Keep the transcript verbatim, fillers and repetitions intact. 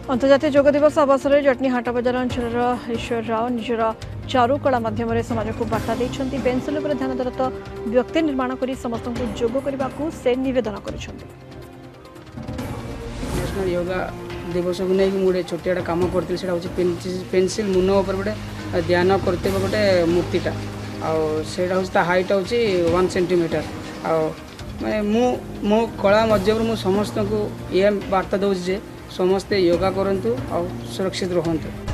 अंतर्जातीय योग दिवस अवसर में जटनी हाट बजार अंचल ईश्वर राव निजर चारुकला मध्यम समाज को बार्ता देते पेंसिल उपर ध्यानरत व्यक्ति निर्माण कर समस्त योग करने को से निवेदन कर नेशनल योगा दिवस को नहीं गोटे छोटिया कम करती पेंसिल मुन उपर गोटे ध्यान करते गोटे मूर्तिटा आटा हाइट हूँ वन सेंटीमीटर आ मैं मु मो कला मध्यम मु समस्त को ये बार्ता दूसरे समस्ते योगा करंतु और सुरक्षित रहंतु।